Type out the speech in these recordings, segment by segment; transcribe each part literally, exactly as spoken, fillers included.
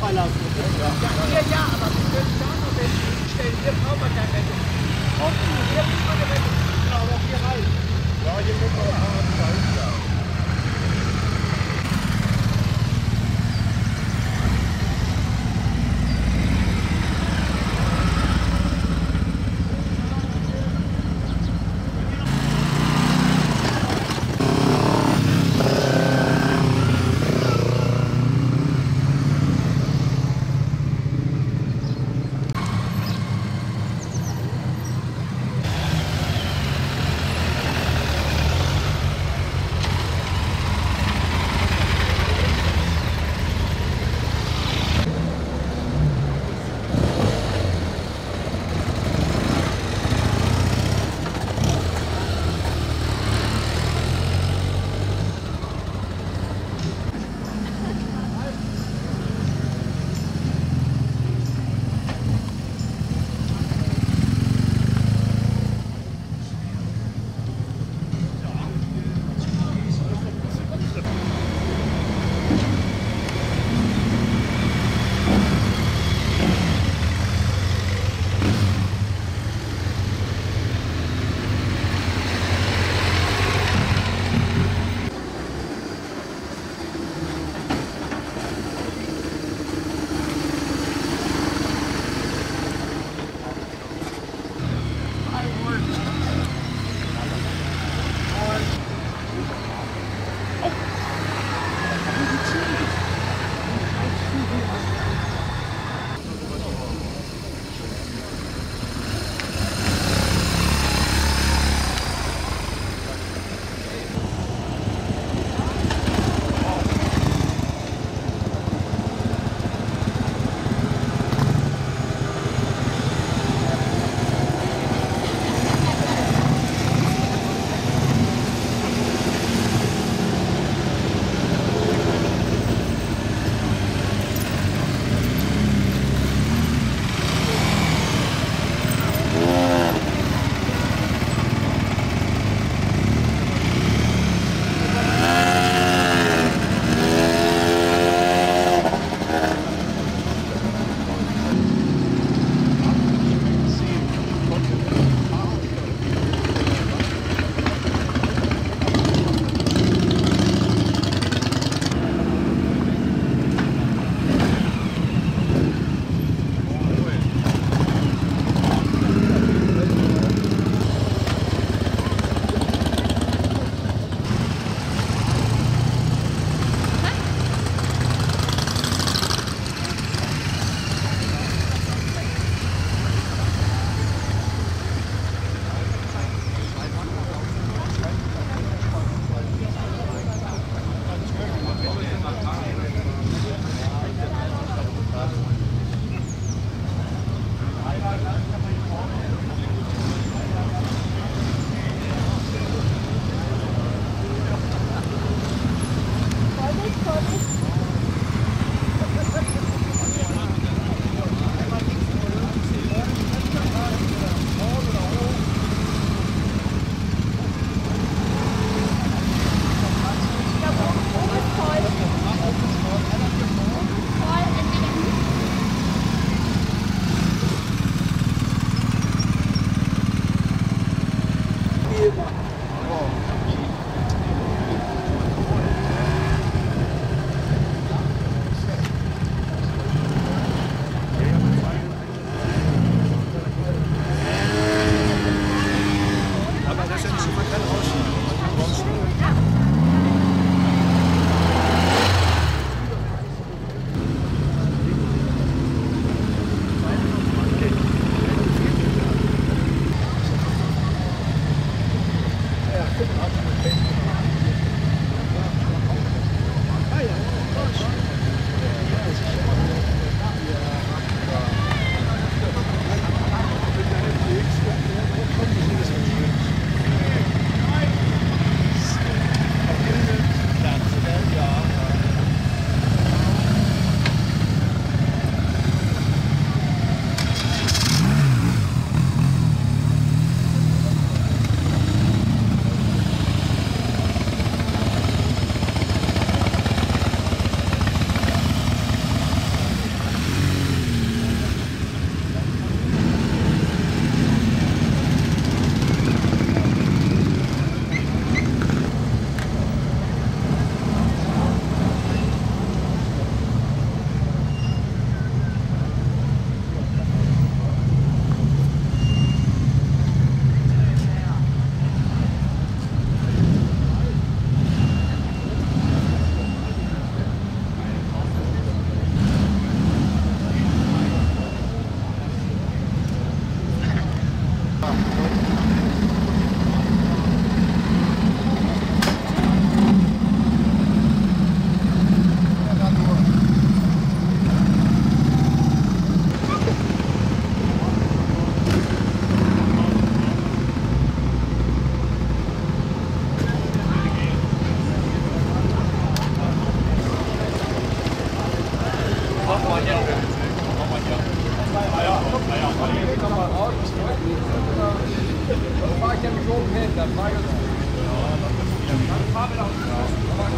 freilassen. Ja, ja, ja, aber wir können da noch welche hinstellen. Hier brauchen wir keine Rettung. Hier müssen wir eine Rettung. Genau, aber hier rein. Ja, hier müssen wir rein.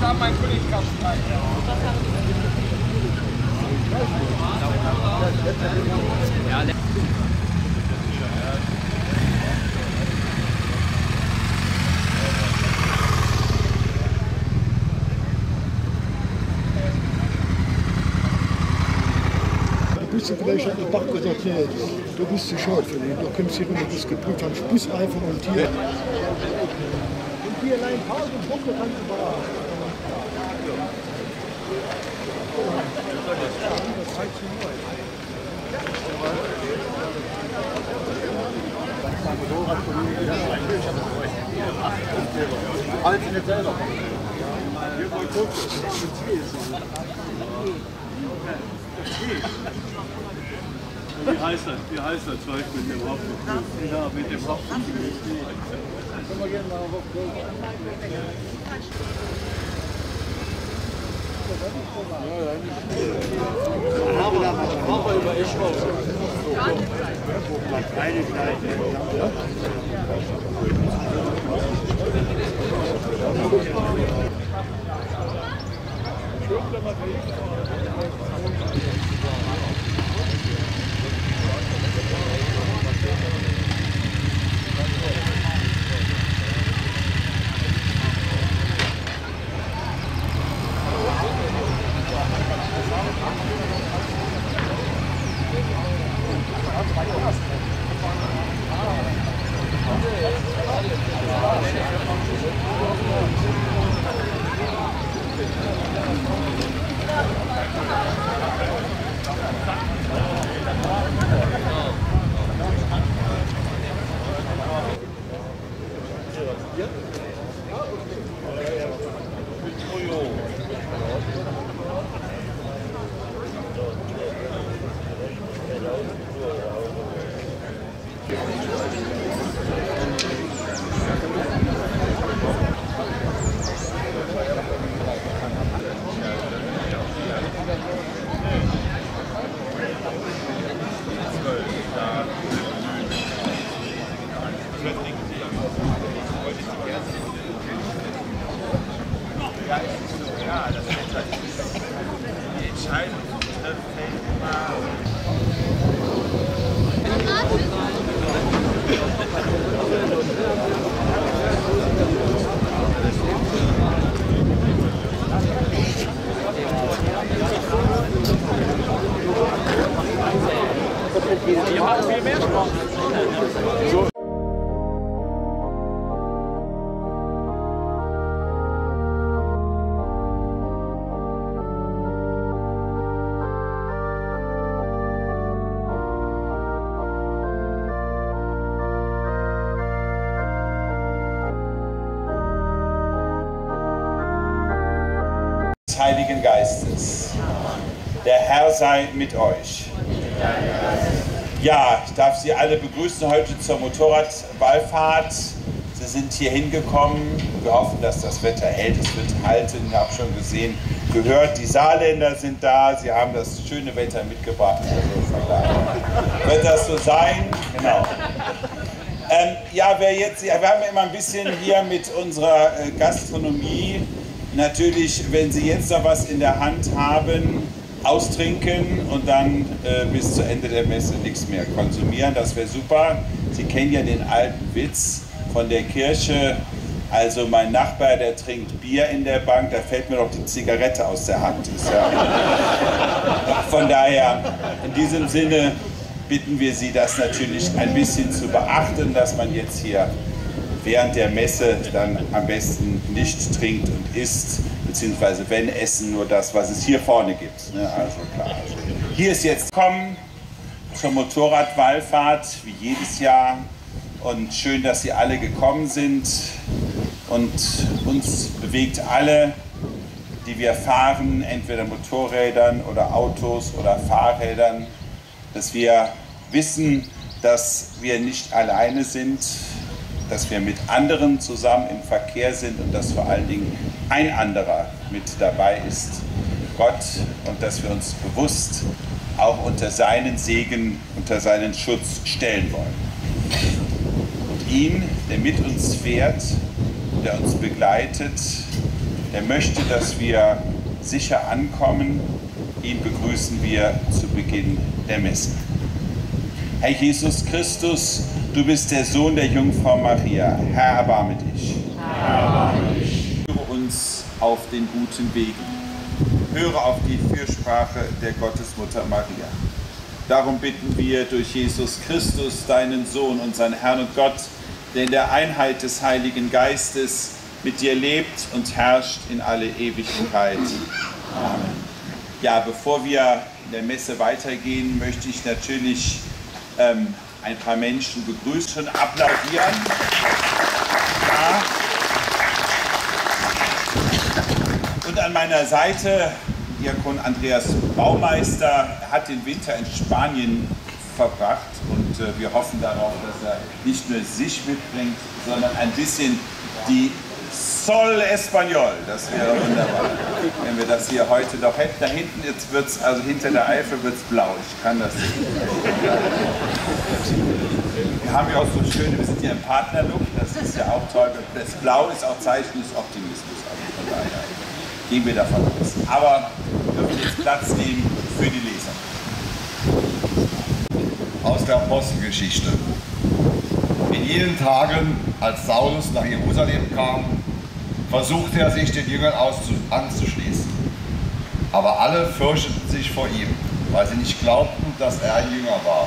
Ja, mein Kollege kann es rein. Ja, Du bist vielleicht an der Dach gesagt, nee, du bist zu schade für dich. Du kommst hier runter, das geprüft haben, Spuss einfach und hier. Und hier allein Pause und Pumpe kannst du mal. Halten jetzt selber. Wie heißt das? Wie heißt das Zeug mit dem Hopfen? Ja, mit dem Hopfen. Können wir gerne mal auf Aber über ich raus. Eine Seite. Ja, das Wetter ist die Entscheidung trifft Ihr macht viel mehr Spaß. So. Heiligen Geistes. Der Herr sei mit euch. Ja, ich darf Sie alle begrüßen heute zur Motorradwallfahrt. Sie sind hier hingekommen. Wir hoffen, dass das Wetter hält. Es wird halten. Ich habe schon gesehen, gehört, die Saarländer sind da. Sie haben das schöne Wetter mitgebracht. Also von daher wird das so sein. Genau. Ähm, ja, wer jetzt, wir haben immer ein bisschen hier mit unserer äh, Gastronomie. Natürlich, wenn Sie jetzt da was in der Hand haben, austrinken und dann äh, bis zu Ende der Messe nichts mehr konsumieren. Das wäre super. Sie kennen ja den alten Witz von der Kirche. Also mein Nachbar, der trinkt Bier in der Bank, da fällt mir doch die Zigarette aus der Hand. Ist ja von daher, in diesem Sinne bitten wir Sie, das natürlich ein bisschen zu beachten, dass man jetzt hier während der Messe dann am besten nicht trinkt und isst, beziehungsweise wenn essen, nur das, was es hier vorne gibt. Ne? Also klar. Also hier ist jetzt kommen zur Motorradwallfahrt, wie jedes Jahr. Und schön, dass Sie alle gekommen sind. Und uns bewegt alle, die wir fahren, entweder Motorrädern oder Autos oder Fahrrädern, dass wir wissen, dass wir nicht alleine sind, dass wir mit anderen zusammen im Verkehr sind und dass vor allen Dingen ein anderer mit dabei ist, Gott, und dass wir uns bewusst auch unter seinen Segen, unter seinen Schutz stellen wollen. Und ihn, der mit uns fährt, der uns begleitet, der möchte, dass wir sicher ankommen. Ihn begrüßen wir zu Beginn der Messe. Herr Jesus Christus, du bist der Sohn der Jungfrau Maria. Herr, erbarme dich. Herr, erbarme dich. Führe uns auf den guten Wegen. Höre auf die Fürsprache der Gottesmutter Maria. Darum bitten wir durch Jesus Christus, deinen Sohn, unseren Herrn und Gott, der in der Einheit des Heiligen Geistes mit dir lebt und herrscht in alle Ewigkeit. Amen. Ja, bevor wir in der Messe weitergehen, möchte ich natürlich ähm, ein paar Menschen begrüßen und applaudieren. Ja. Und an meiner Seite Diakon Andreas Baumeister hat den Winter in Spanien verbracht und äh, wir hoffen darauf, dass er nicht nur sich mitbringt, sondern ein bisschen die Sol Español. Das wäre wunderbar, wenn wir das hier heute doch hätten. Da hinten jetzt wird's, also hinter der Eifel wird es blau. Ich kann das nicht. Wir haben ja auch so schöne, wir sind hier im Partnerlook, das ist ja auch toll. Das Blau ist auch Zeichen des Optimismus. Also von daher gehen wir davon aus. Aber wir dürfen jetzt Platz nehmen für die Leser. Aus der Apostelgeschichte. In jenen Tagen, als Saulus nach Jerusalem kam, versuchte er sich den Jüngern anzuschließen. Aber alle fürchteten sich vor ihm, weil sie nicht glaubten, dass er ein Jünger war.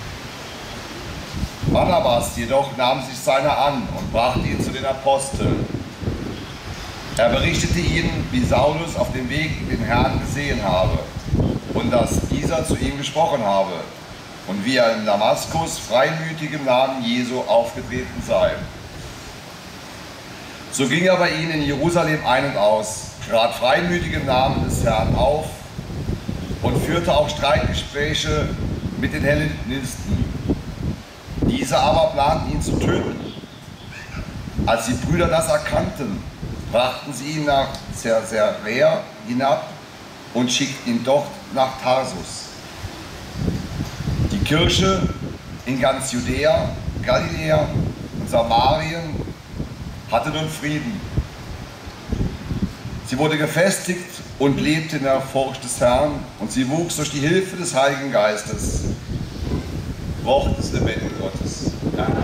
Barnabas jedoch nahm sich seiner an und brachte ihn zu den Aposteln. Er berichtete ihnen, wie Saulus auf dem Weg den Herrn gesehen habe und dass dieser zu ihm gesprochen habe und wie er in Damaskus freimütig im Namen Jesu aufgetreten sei. So ging er bei ihnen in Jerusalem ein und aus, trat freimütig im Namen des Herrn auf und führte auch Streitgespräche mit den Hellenisten. Diese aber planten ihn zu töten. Als die Brüder das erkannten, brachten sie ihn nach Caesarea hinab und schickten ihn dort nach Tarsus. Die Kirche in ganz Judäa, Galiläa und Samarien hatte nun Frieden. Sie wurde gefestigt und lebte in der Furcht des Herrn und sie wuchs durch die Hilfe des Heiligen Geistes. Wort des lebendigen Gottes. Danke.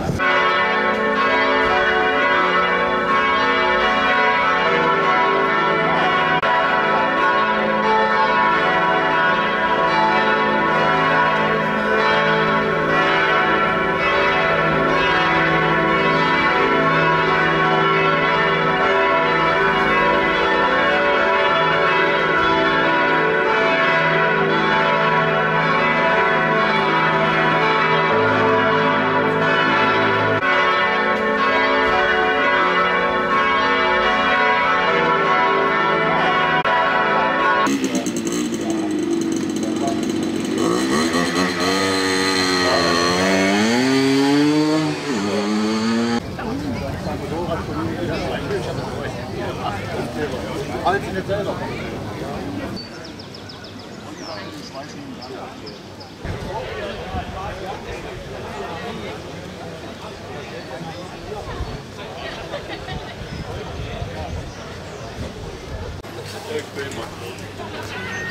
Thank you very much.